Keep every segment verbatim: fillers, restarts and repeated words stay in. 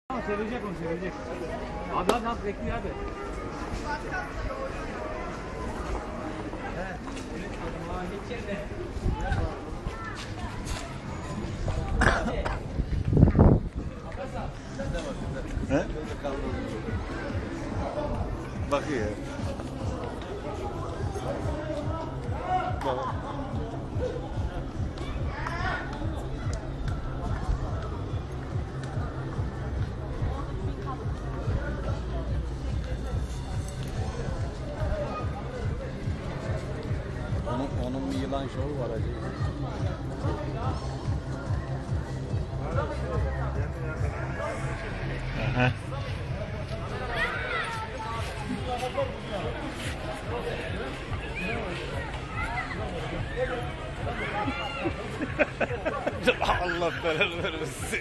Sevecek onu sevecek. Abi hadi hadi bekliyor abi. He? Bakıyor. Bak. Onun, onun bir yılan şovu var acaba. Aha. Allah belanı vermesin.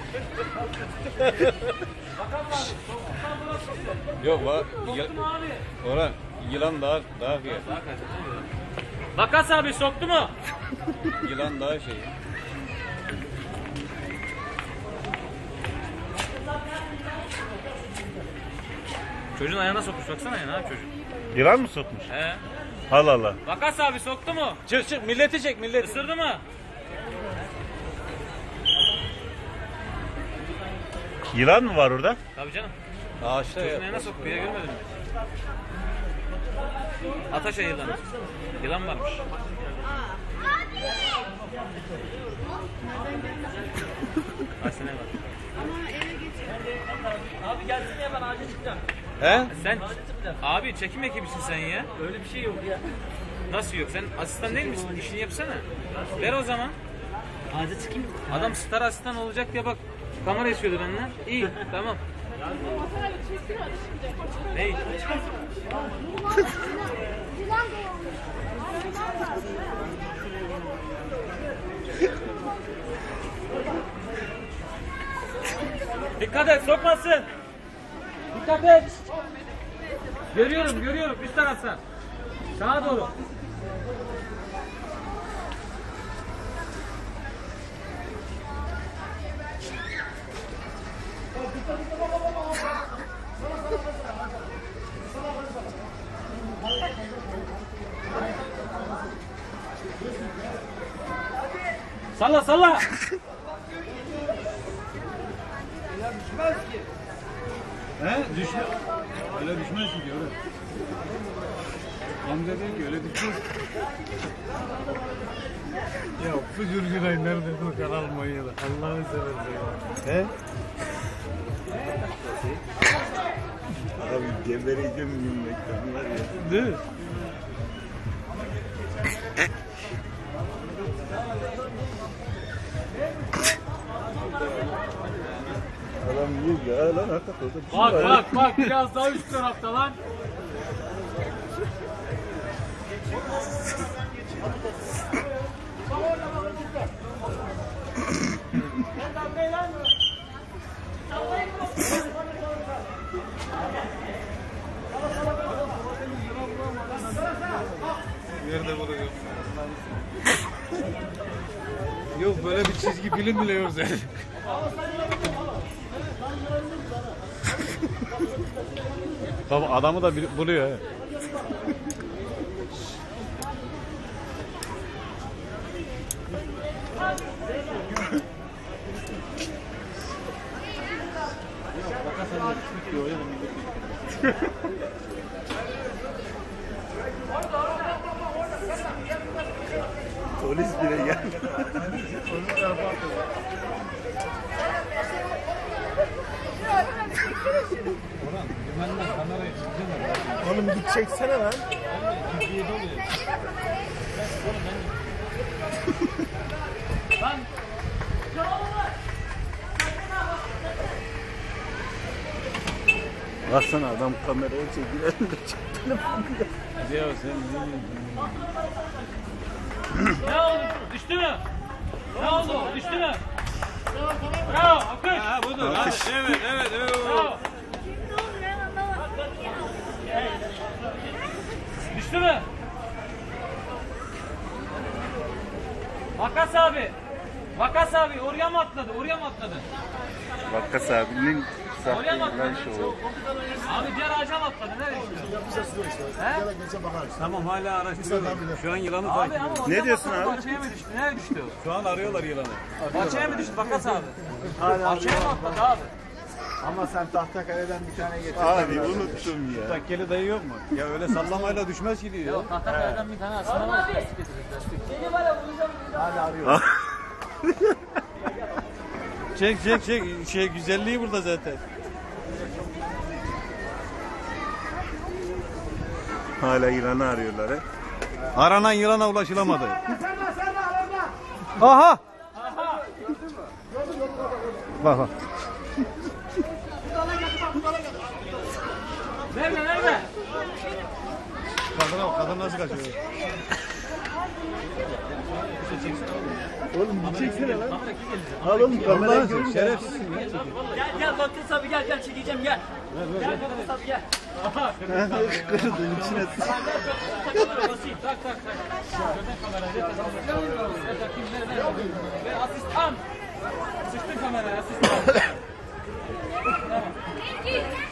Yok bak, Orhan yılan daha daha iyi. Makas abi soktu mu? Yılan daha şey. Çocuğun ayağına sokmuş baksana ya, ne yapıyor çocuk? Yılan mı sokmuş? He. Allah Allah. Makas abi soktu mu? Çık çık milleti çek millet. Isırdı mı? Yılan mı var orada? Tabii canım. Ağaçta Çocuğun ya. ayağına soktu ya, görmedin mi? Ataşa yılanı. Yılan varmış. Aslında var. Abi gelsene ya, ben ağaca çıkacağım. He? Sen abi çekim ekibisin sen ya. Öyle bir şey yok ya. Nasıl yok? Sen asistan değil misin? İşini yapsana. Ver o zaman. Ağaca çıkayım. Adam star asistan olacak diye bak. Kamera istiyordu benden. İyi tamam. Ney? Dikkat et, sokmasın. Dikkat et. Görüyorum, görüyorum. Üst taraftan. Sağa doğru. Salla salla. Düşmez ki. He? Düşmez. Öyle düşmez ki diyor. Hamza diyor ki öyle düşmez. Ya bu Gürgünay nerede bu Kanal Manya'da? Allah'ını seversen. He? Abi gebereceğim gülmekten var ya. Değil mi? Adam yiyor ya lan hakikaten orada bir şey Bak var. bak bak, biraz daha üst tarafta lan. Nerede buluyor? Yok böyle bir çizgi film bile yok zaten. Baba adamı da buluyor he. Polis bile geldi. Polis tarafa atıyor. Orhan, güvenle kamerayı çekeceğim. Oğlum bir çeksene lan. Ciddiye doluyor. Lan. Baksana adam kameraya çekiyor. Elinde çek telefonuyla. Ya sen Ne oldu? Düştü mü? Ne oldu? Düştü mü? Bravo, alkış. Ha budur. Evet, evet, evet. Bravo. Düştü mü? Makas abi. Makas Vakkas abi oraya mı atladı? Oraya mı atladı? Vakkas abinin Oraya mı sahte atladı? şovu. Abi diğer ağaca mı atladı? Nereye gitti? He? Tamam hala araştırıyorlar. Şu an yılanı Abi takip ama ediyor. Ne oraya diyorsun atladı, abi? Bahçeye mi düştü? Nereye düştü? Şu an arıyorlar yılanı. Bahçeye mi düştü Vakkas abi? Bahçeye mi atladı abi? Ama sen Tahtakale'den bir tane getir. Abi unuttum ya. Takkeli dayı yok mu? Ya öyle sallamayla düşmez ki diyor. Yok Tahtakale'den bir tane aslında var. Lastik getirdik lastik. Hala arıyor. Çek çek çek. Şey güzelliği burada zaten. Hala yılanı arıyorlar he. Aranan yılana ulaşılamadı. Aha! Bak bak. Nerede nerede? Kadına bak, kadın nasıl kaçıyor? Oğlum bir çeksene lan. Kamera kim gelecek? Al oğlum kamerayı görün. Şerefsiz. Gel gel Vakkas abi gel gel çekeceğim gel. Gel Vakkas abi gel. Kırıldın içine. Tak tak tak. Gördün kamerayı. Ver takayım ver ver. Ver asistan. Sıçtın kameraya asistan. Tamam.